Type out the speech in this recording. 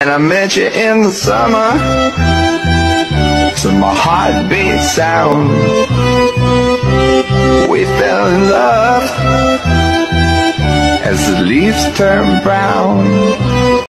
And I met you in the summer, so my heart beat sound. We fell in love as the leaves turn brown.